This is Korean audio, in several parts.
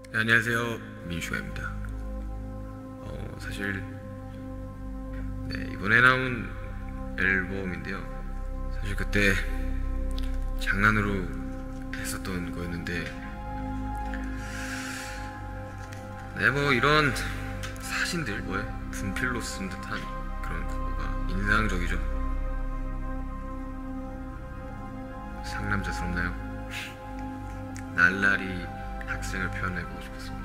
네, 안녕하세요, 민슈가입니다. 사실 이번에 나온 앨범인데요. 사실 그때 장난으로 했었던 거였는데, 뭐 이런 사진들, 분필로 쓴 듯한 그런 커버가 인상적이죠. 상남자스럽나요? 날라리 학생을 표현해보고 싶었습니다.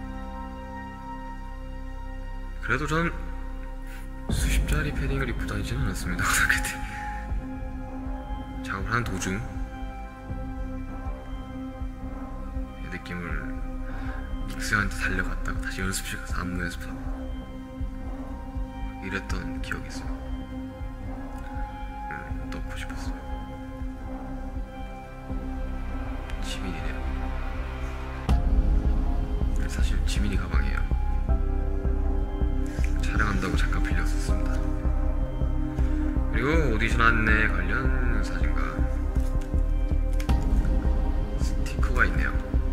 그래도 전 수십짜리 패딩을 입고 다니지는 않았습니다. 고등학교 때 작업을 하는 도중 이 느낌을 닉스한테 달려갔다가 다시 연습실 가서 안무 연습하고 이랬던 기억이 있어요. 넣고 싶었어요. 지민이네요. 사실 지민이 가방이에요. 촬영한다고 잠깐 빌렸었습니다. 그리고 오디션 안내 관련 사진과 스티커가 있네요.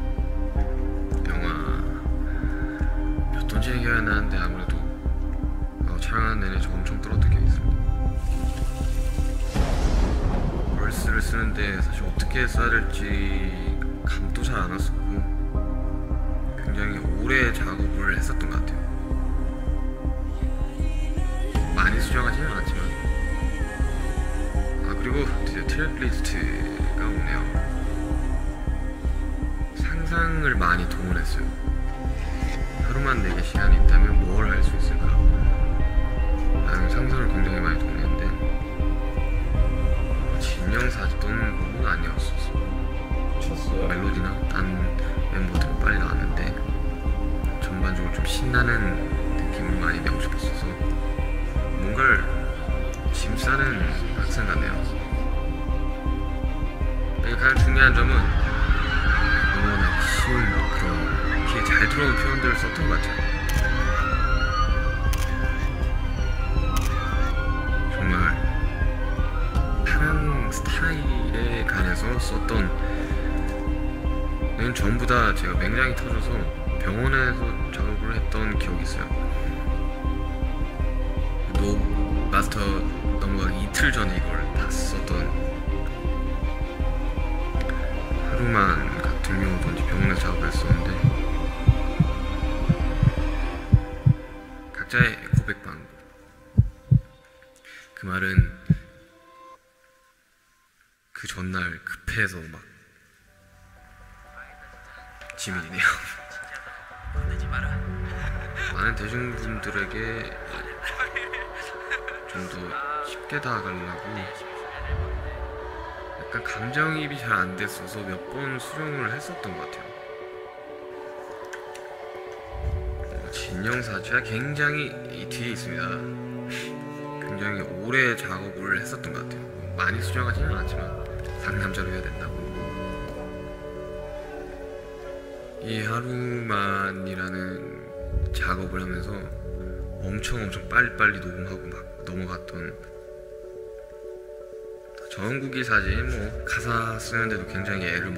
영화 몇 돈지 얘기가 나는데 아무래도 촬영하는 내내 저 엄청 떨었던 기억이 있습니다. 벌스를 쓰는데 사실 어떻게 써야 될지 감도 잘 안 왔었고 굉장히 오래 작업을 했었던 것 같아요. 많이 수정하지는 않았지만. 그리고 드디어 트랙 리스트가 오네요. 상상을 많이 동원했어요. 하루만 내게 시간이 있다면 뭘 할 수 있을까? 라는 상상을 굉장히 많이 동원했는데 진영 사진은 아니었었어요. 멜로디나 딴 멤버들은 빨리 나왔는데 전반적으로 좀 신나는 느낌을 많이 내고 싶었어서 뭔가를 짐 싸는 학생 같네요. 여기 가장 중요한 점은 응원하기 쉬운 그런 귀에 잘 들어오는 표현들을 썼던 것 같아요. 정말 파랑 스타일에 관해서 썼던 는 전부 다 제가 맹장이 터져서 병원에서 작업을 했던 기억이 있어요. 마스터 넘어가기 이틀 전에 이걸 다 썼던, 하루만 같은 경우도 이제 병원에서 작업을 했었는데 각자의 고백 방법. 그 말은 그 전날 급해서 막 지민이네요. 많은 대중분들에게 좀 더 쉽게 다가가려고 약간 감정이입이 잘 안 됐어서 몇 번 수정을 했었던 것 같아요. 진영 사주가 굉장히 이 뒤에 있습니다. 굉장히 오래 작업을 했었던 것 같아요. 많이 수정하지는 않았지만 상남자로 해야 된다고. 이 하루만이라는 작업을 하면서 엄청 빨리빨리 녹음하고 막 넘어갔던 정국이 사진 가사 쓰는데도 굉장히 애를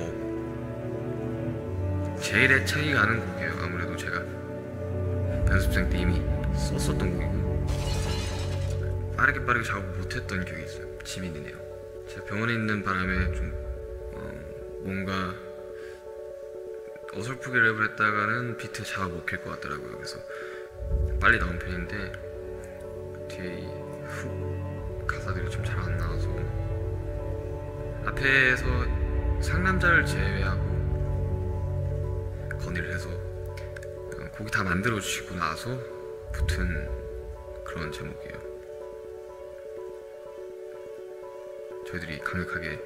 먹고 제일 애착이 가는 곡이에요. 아무래도 제가 연습생 때 이미 썼었던 곡이고 빠르게 작업을 못했던 기억이 있어요. 지민이네요. 제가 병원에 있는 바람에 좀 뭔가 어설프게 랩을 했다가는 비트에 잘 먹힐 것 같더라고요. 그래서 빨리 나온 편인데 뒤에 훅 가사들이 좀 잘 안 나와서 앞에서 상남자를 제외하고 건의를 해서 곡이 다 만들어 주시고 나서 붙은 그런 제목이에요. 저희들이 강력하게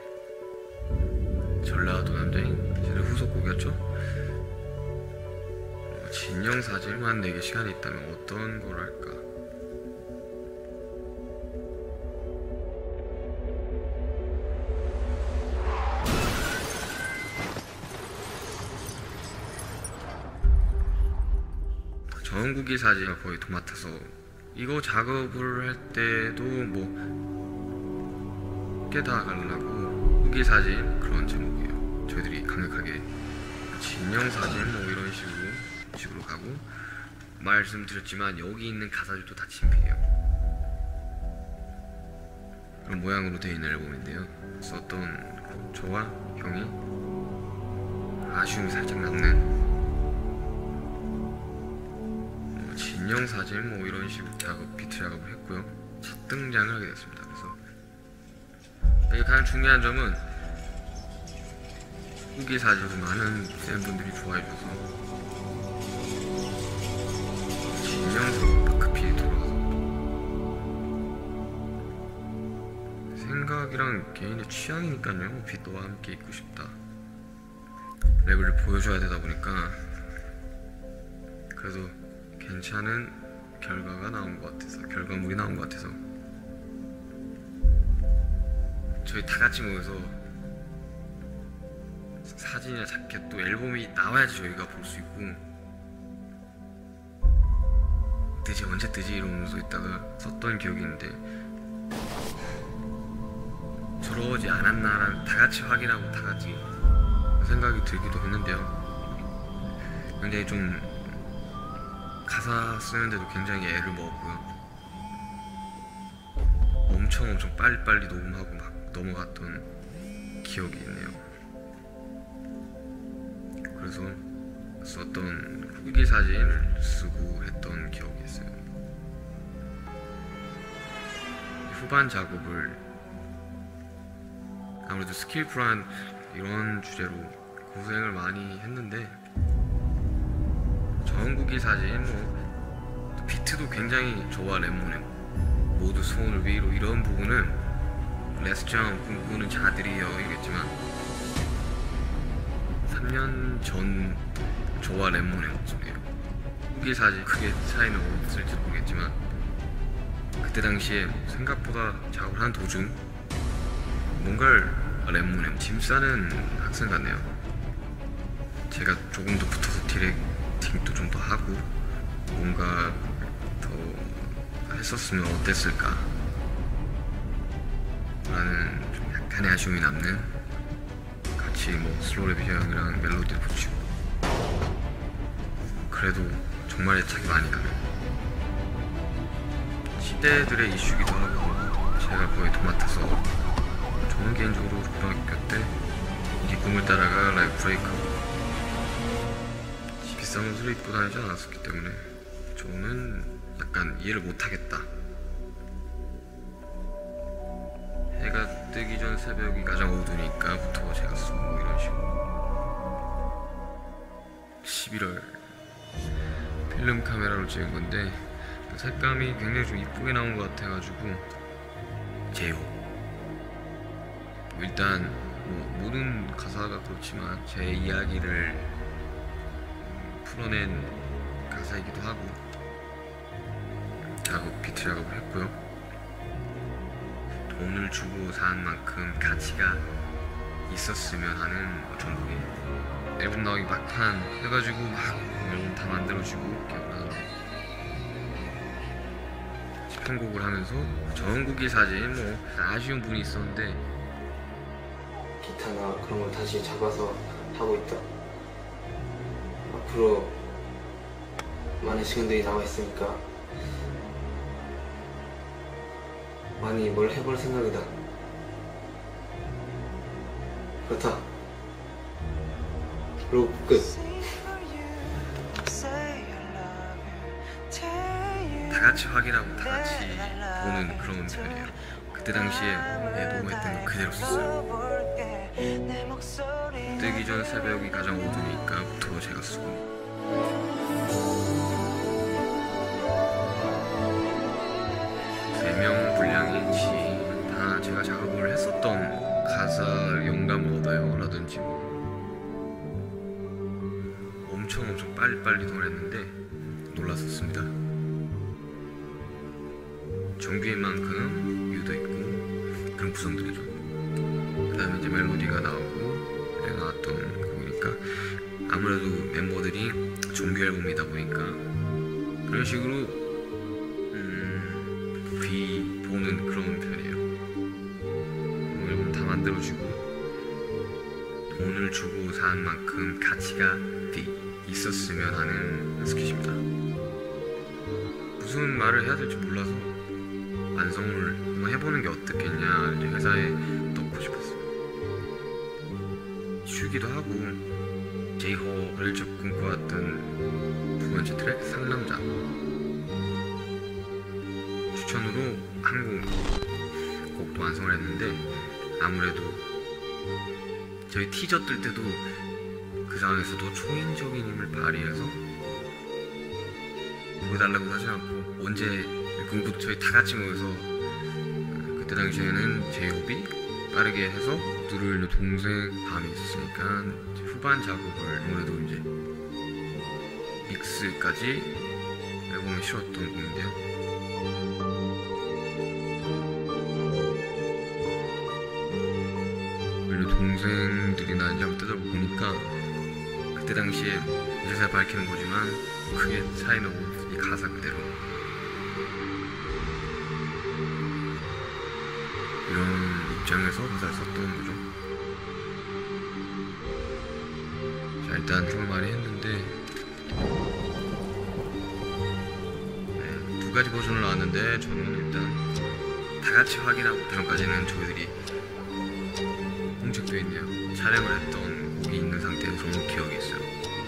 전라도 남자인 제를 후속곡이었죠. 진영 사진만 내게 시간이 있다면 어떤 걸 할까? 정국이 사진을 거의 도맡아서 이거 작업을 할 때도 깨달아가려고 후기 사진 그런 제목이에요. 저희들이 강력하게 진영 사진 뭐 이런 식으로 가고, 말씀드렸지만 여기 있는 가사들도 다 친필이에요. 그런 모양으로 되어 있는 앨범인데요. 썼던 저와 형이 아쉬움이 살짝 남는 진영 사진 뭐 이런 식으로 비트 작업을 했고요. 첫 등장을 하게 됐습니다. 그래서 여기 가장 중요한 점은 후기 사진도 많은 팬분들이 좋아해줘서 진영 다크필이 돌아가서 생각이랑 개인의 취향이니까요. 빛 너와 함께 있고 싶다 랩을 보여줘야 되다 보니까 그래도 괜찮은 결과물이 나온 것 같아서 저희 다 같이 모여서 사진이나 자켓 또 앨범이 나와야지 저희가 볼 수 있고, 언제 뜨지 이러면서 있다가 썼던 기억이 있는데 저러지 않았나라는 다 같이 확인하고 다 같이 생각이 들기도 했는데요. 굉장히 좀 가사 쓰는데도 굉장히 애를 먹었고요. 엄청 빨리빨리 녹음하고 막 넘어갔던 기억이 있네요. 그래서 썼던 후기 사진을 쓰고 했던 기억이 있어요. 후반 작업을 아무래도 스킬풀한 이런 주제로 고생을 많이 했는데, 전국이 사진 뭐 비트도 굉장히 저와 랩모네 모두 손을 위로 이런 부분은 레스점 꿈꾸는 자들이여이겠지만 3년 전 저와 랩모네 목소리예요. 후기 사진 크게 차이는 없을지 모르겠지만 그때 당시에 생각보다 작업을 한 도중 뭔가를 랩모네 짐 싸는 학생 같네요. 제가 조금 더 붙어서 디렉팅도 좀 더 하고 뭔가 더 했었으면 어땠을까 라는 좀 약간의 아쉬움이 남는, 같이 뭐 슬로우 랩 형이랑 멜로디를 붙이고 그래도 정말 애착이 많이 가는 시대들의 이슈기도 하고, 제가 거의 도맡아서 저는 개인적으로 고등학교 때 이게 꿈을 따라가 라이프 브레이크하고 비싼 옷을 입고 다니지 않았었기 때문에 저는 약간 이해를 못하겠다. 해가 뜨기 전 새벽이 가장 어두우니까 부터 제가 쓰고 이런 식으로 11월 필름 카메라로 찍은 건데 색감이 굉장히 좀 이쁘게 나온 것 같아가지고 제요. 일단 뭐 모든 가사가 그렇지만 제 이야기를 풀어낸 가사이기도 하고 비트 작업을 했고요. 돈을 주고 산 만큼 가치가 있었으면 하는 전국이 앨범 나오기 막판 해가지고 막 앨범 다 만들어지고 기억나는데 편곡을 하면서 전국이 사진 뭐 아쉬운 부분이 있었는데 기타나 그런 걸 다시 잡아서 하고 있다. 앞으로 많은 시간들이 남아 있으니까 많이 뭘 해볼 생각이다. 그렇다. 그리고 끝. 다 같이 확인하고 다 같이 보는 그런 편이에요. 그때 당시에 녹음했던 거 그대로 썼어요. 뜨기 전 새벽이 가장 어두우니까 부터 제가 쓰고 세명 분량의 지 다 제가 작업을 했었던 가사 영감을 얻어요 라든지 엄청 빨리빨리 노래했는데 놀랐었습니다. 정규인만큼 유도 있고 그런 구성들이죠. 그 다음에 이제 멜로디가 나오고 나왔던 곡이니까 아무래도 멤버들이 정규 앨범이다 보니까 그런 식으로 귀 보는 그런 편이에요. 앨범 다 만들어지고 돈을 주고 산 만큼 가치가 있었으면 하는 스케치입니다. 무슨 말을 해야 될지 몰라서 완성을 한번 해보는 게 어떻겠냐 이제 회사에 넣고 싶었어요. 쉬기도 하고 제이홉을 쭉 꿈꿔왔던 두 번째 트랙 상남자 추천으로 한 곡도 완성을 했는데, 아무래도 저희 티저 뜰 때도 그 상황에서도 초인적인 힘을 발휘해서 보여달라고 하지 않고 언제 공부도 저희 다 같이 모여서 그때 당시에는 제이홉이 빠르게 해서 들을 동생 밤이 있었으니까 후반 작업을 아무래도 이제 믹스까지 앨범에 실었던 곡인데요. 동생들이나 이제 한번 뜯어보니까 그때 당시에 회사에 밝히는 거지만 크게 차이는 없이 가사 그대로 이런 입장에서 가사를 썼던 거죠. 자, 일단 좀 많이 했는데 두 가지 버전을 나왔는데 저는 일단 다 같이 확인하고 그 전까지는 저희들이 홍책되어 있네요. 촬영을 했던 곡이 있는 상태에서 너무 기억이 있어요.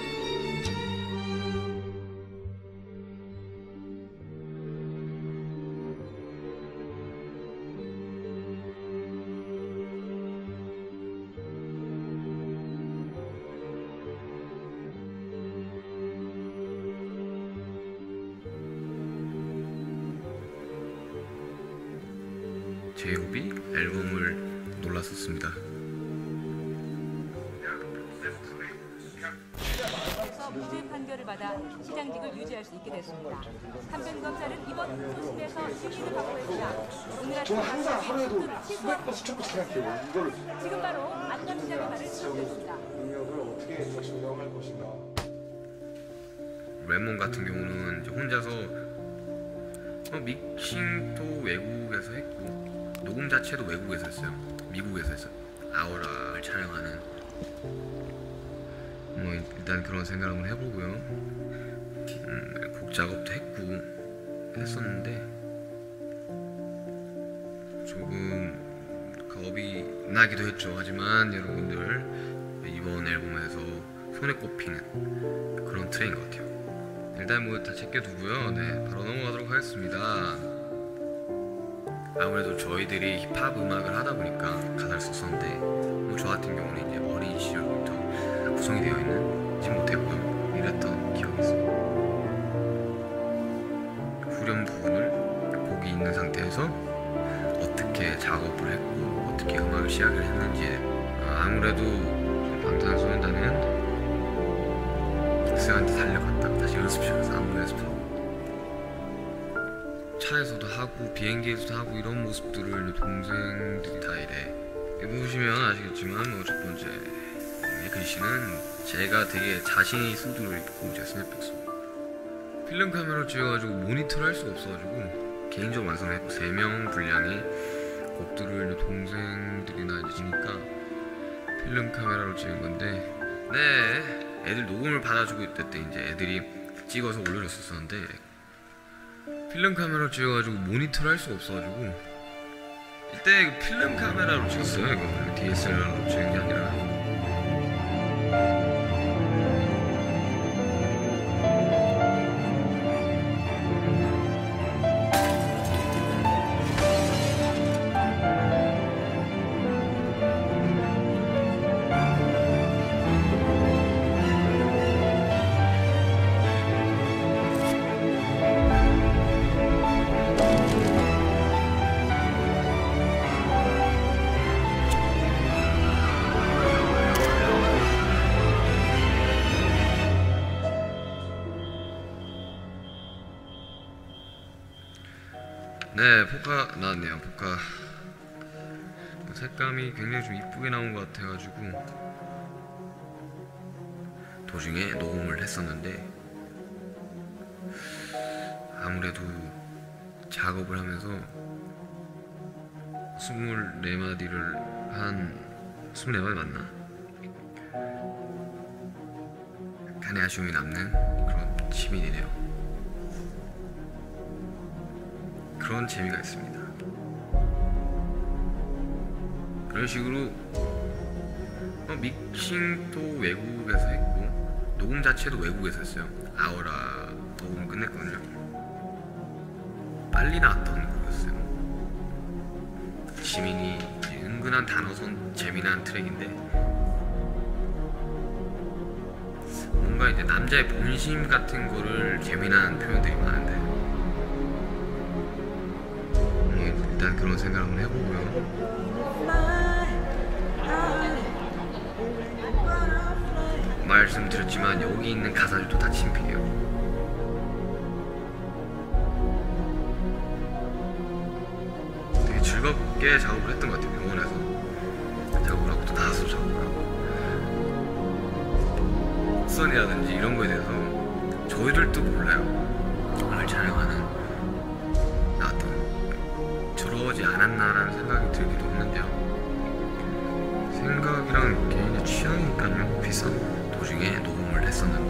제이홉이 앨범을 놀랐었습니다. 무죄 판결을 받아 시장직을 유지할 수 있게 됐습니다. 한변 검사는 이번 소심에서 승인을 받고 있으나 오늘 아침 하루에도 수백 번 수천 번씩 생각해요. 이거를 지금 바로 안남시장의 말을 들어보겠습니다. 능력을 어떻게 증명할 것인가. 레몬 같은 경우는 이제 혼자서 믹싱도 외국에서 했고 녹음 자체도 외국에서 했어요. 미국에서 했어요. 아우라를 촬영하는 일단 그런 생각을 한번 해보고요. 곡 작업도 했고 했었는데 조금 겁이 나기도 했죠. 하지만 여러분들 이번 앨범에서 손에 꼽히는 그런 트랙인 것 같아요. 일단 다 제껴두고요. 네, 바로 넘어가도록 하겠습니다. 아무래도 저희들이 힙합 음악을 하다 보니까 가사를 썼었는데 저 같은 경우는 이제 어린 시절부터 구성이 되어 있지 못했고요. 이랬던 기억이 있습니다. 후렴 부분을 곡이 있는 상태에서 어떻게 작업을 했고 어떻게 음악을 시작을 했는지, 아무래도 방탄소년단은 믹스한테 달려갔다가 다시 연습실에서 안무 연습하고 차에서도 하고 비행기에서도 하고 이런 모습들을 동생들이 다 이래. 보시면 아시겠지만 첫 번째 글씨는 제가 되게 자신이 소두를 입고 제가 스냅백습니다. 필름 카메라로 찍어가지고 모니터를 할 수가 없어가지고 개인적으로 완성을 했고 3명 분량의 곡들을 동생들이나 이제 지니까 필름 카메라로 찍은 건데, 네, 애들 녹음을 받아주고 있을 때 이제 애들이 찍어서 올려줬었는데 필름 카메라로 찍어가지고 모니터를 할 수가 없어가지고 이때 필름 카메라로 찍었어요. 이거 DSLR로 찍은 게 아니라. 네, 포카 나왔네요. 포카 색감이 굉장히 좀 이쁘게 나온 것 같아가지고 도중에 녹음을 했었는데, 아무래도 작업을 하면서 24마디를 한 24마디 맞나? 약간의 아쉬움이 남는 그런 시민이네요. 그런 재미가 있습니다. 그런 식으로 믹싱도 외국에서 했고 녹음 자체도 외국에서 했어요. 아우라 녹음 끝냈거든요. 빨리 나왔던 곡이었어요. 지민이 은근한 단어선 재미난 트랙인데 뭔가 이제 남자의 본심 같은 거를 재미난 표현들이 많은데 일단 그런 생각을 한번 해보고요. 말씀드렸지만 여기 있는 가사들도 다 친필이에요. 되게 즐겁게 작업을 했던 것 같아요. 병원에서 작업을 하고 또 나와서 작업을 하고 곡선이라든지 이런 거에 대해서 저희들도 몰라요. 오늘 촬영하는 나왔던 저러지 않았나라는 생각이 들기도 했는데요. 생각이랑 개인의 취향이니까요. 비싼 도중에 녹음을 했었는데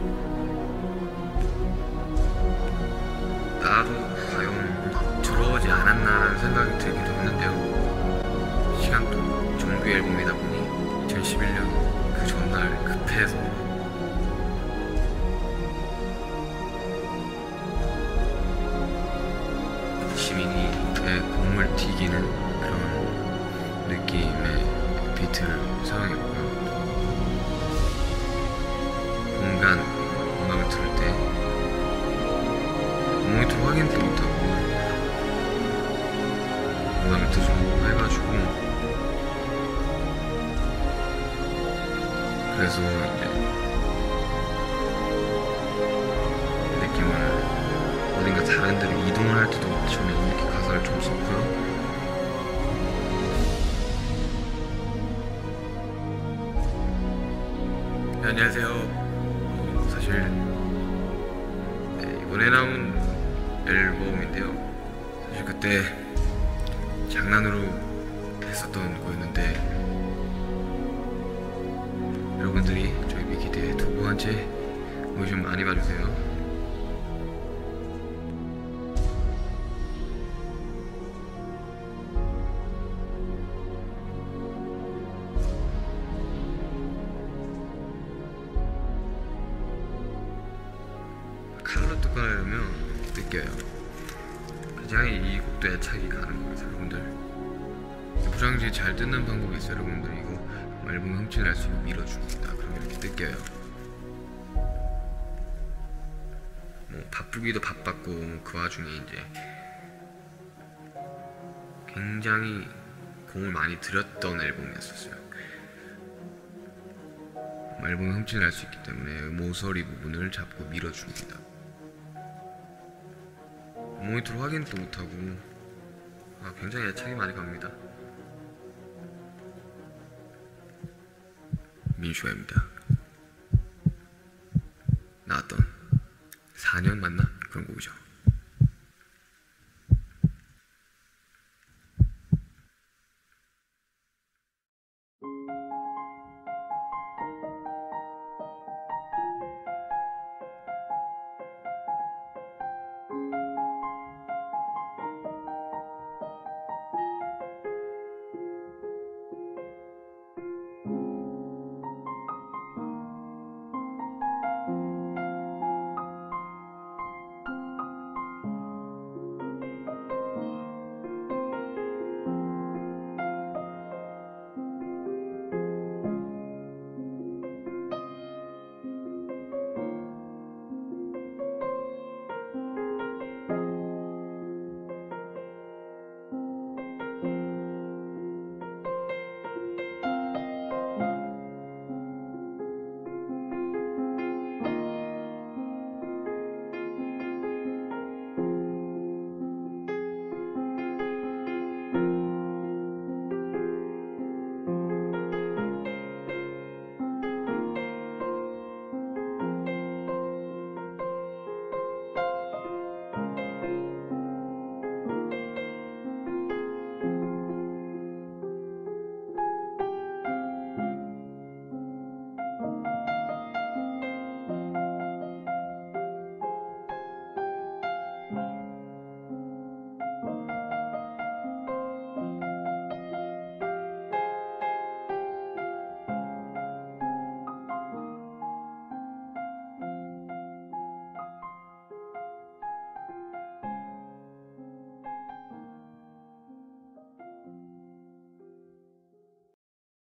나도 과연 저러지 않았나라는 생각이 들기도 했는데요. 시간도 정규 앨범이다 보니 2011년 그 전날 급해서 시민이 공을 튀기는 그런 느낌의 비트를 사용했고요. 공간 음악을 들을 때 모니터 확인도 못하고 음악을 들으려고 해가지고 그래서 이제 느낌을 어딘가 다른 데로 이동을 할 때도 저는 이렇게 가사를 좀 썼고요. 네, 안녕하세요. 사실 이번에 나온 앨범인데요. 사실 그때 장난으로 했었던 거였는데 여러분들이 저희 미키드의 두부한채 좀 많이 봐주세요. 칼로 뜯거나 이러면 느껴요. 굉장히 이 곡도 애착이 가는 거예요. 여러분들 부장지 잘 뜯는 방법이 있어요. 여러분들 이거 앨범 흠집날 수 있고 밀어줍니다. 그러면 이렇게 느껴요. 뭐 바쁘기도 바빴고 그 와중에 이제 굉장히 공을 많이 들였던 앨범이었어요. 앨범 흠집날 수 있기 때문에 모서리 부분을 잡고 밀어줍니다. 모니터로 확인도 못하고 굉장히 애착이 많이 갑니다. 민슈아입니다. 나왔던 4년 맞나? 그런 곡이죠.